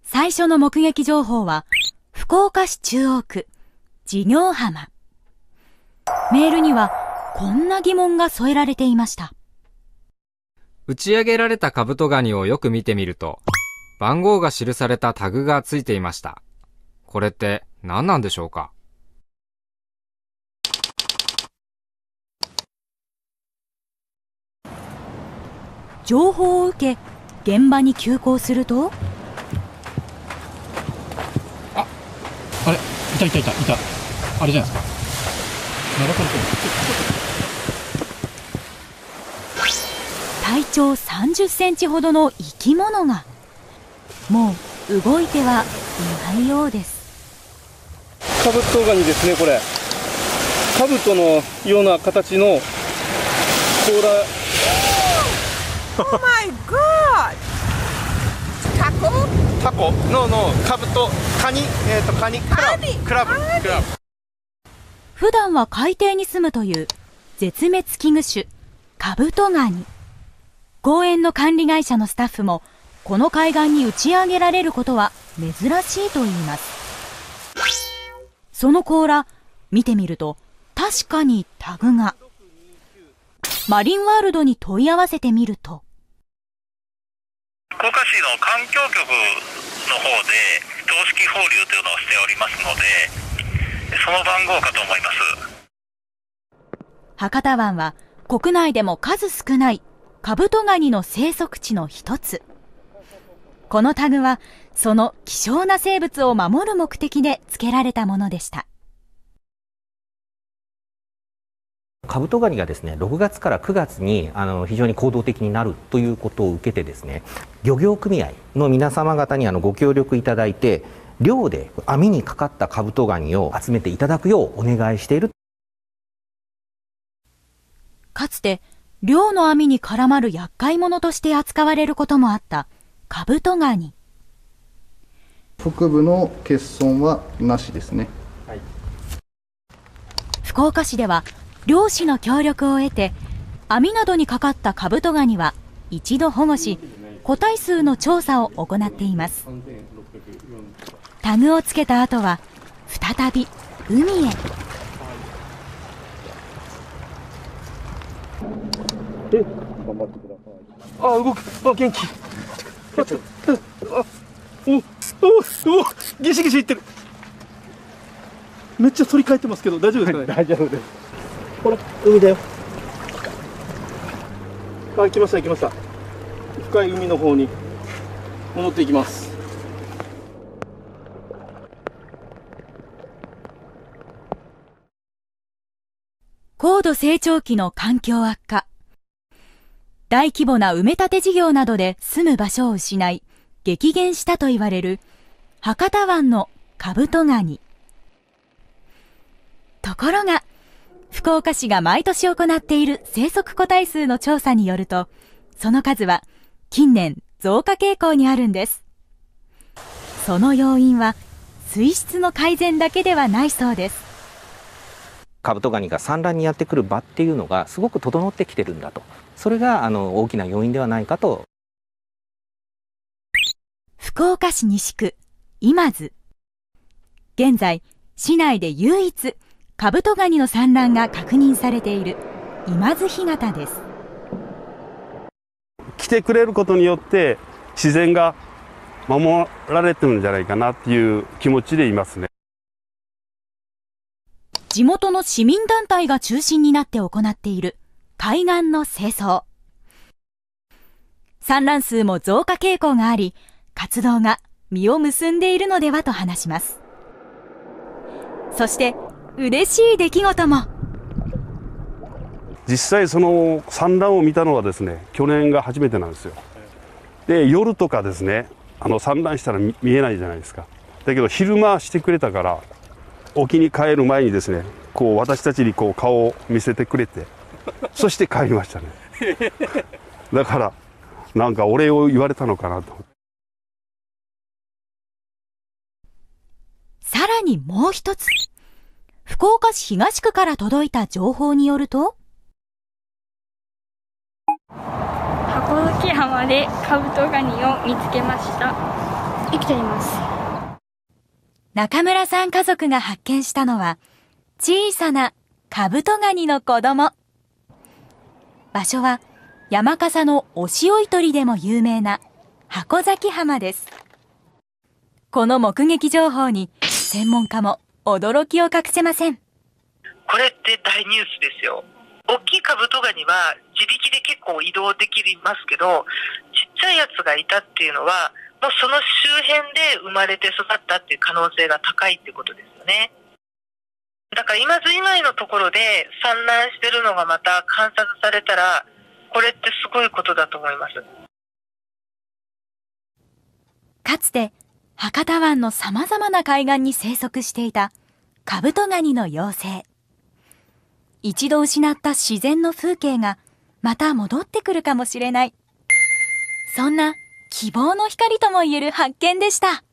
最初の目撃情報は、福岡市中央区、事業浜。メールには、こんな疑問が添えられていました。 打ち上げられたカブトガニをよく見てみると、番号が記されたタグがついていました。これって何なんでしょうか？ 情報を受け、現場に急行すると、 あれ、いた。あれじゃないですか。流されてる。 体長30センチほどの生き物が、もう動いてはいないようです。 カブトガニですね、これ。カブトのような形の甲羅。 Oh my god! タコのカブト、カニ、クラブ。 普段は海底に住むという絶滅危惧種、カブトガニ。公園の管理会社のスタッフも、この海岸に打ち上げられることは珍しいと言います。その甲羅、見てみると、確かにタグが。マリンワールドに問い合わせてみると、 福岡市の環境局の方で標識放流というのをしておりますので、その番号かと思います。 博多湾は国内でも数少ないカブトガニの生息地の一つ。このタグはその希少な生物を守る目的で付けられたものでした。 カブトガニがですね、6月から9月に非常に行動的になるということを受けてですね、漁業組合の皆様方にご協力いただいて、漁で網にかかったカブトガニを集めていただくようお願いしている。 かつて漁の網に絡まる厄介者として扱われることもあったカブトガニ。 腹部の欠損はなしですね。はい、 福岡市では漁師の協力を得て、網などにかかったカブトガニは一度保護し、個体数の調査を行っています。タグをつけた後は再び海へ。 動く。元気。ギシギシいってる。めっちゃ反り返ってますけど大丈夫ですかね？ 大丈夫です。 ほら、海だよ。来ました。深い海の方に戻っていきます。 高度成長期の環境悪化。大規模な埋め立て事業などで住む場所を失い、激減したと言われる博多湾のカブトガニ。ところが、福岡市が毎年行っている生息個体数の調査によると、その数は近年増加傾向にあるんです。その要因は水質の改善だけではないそうです。 カブトガニが産卵にやってくる場っていうのがすごく整ってきてるんだと。それが大きな要因ではないかと。 福岡市西区今津。現在市内で唯一カブトガニの産卵が確認されている今津干潟です。 来てくれることによって自然が守られてるんじゃないかなっていう気持ちでいますね。 地元の市民団体が中心になって行っている海岸の清掃。産卵数も増加傾向があり、活動が実を結んでいるのではと話します。そして嬉しい出来事も。 実際その産卵を見たのはですね、去年が初めてなんですよ。で、夜とかですね、産卵したら見えないじゃないですか。だけど昼間してくれたから、沖に帰る前にですね、こう私たちにこう顔を見せてくれて、そして帰りましたね。だからなんかお礼を言われたのかなと。 さらにもう一つ、福岡市東区から届いた情報によると、 箱崎浜でカブトガニを見つけました。 生きています。 中村さん家族が発見したのは小さなカブトガニの子供。場所は山笠のお潮取りでも有名な箱崎浜です。この目撃情報に専門家も驚きを隠せません。 これって大ニュースですよ。大きいカブトガニは自力で結構移動できますけど、ちっちゃいやつがいたっていうのはもうその周辺で生まれて育ったっていう可能性が高いってことですよね。だから今津以外のところで産卵してるのがまた観察されたら、これってすごいことだと思います。 かつて博多湾の様々な海岸に生息していたカブトガニの幼生。一度失った自然の風景がまた戻ってくるかもしれない。そんな希望の光ともいえる発見でした。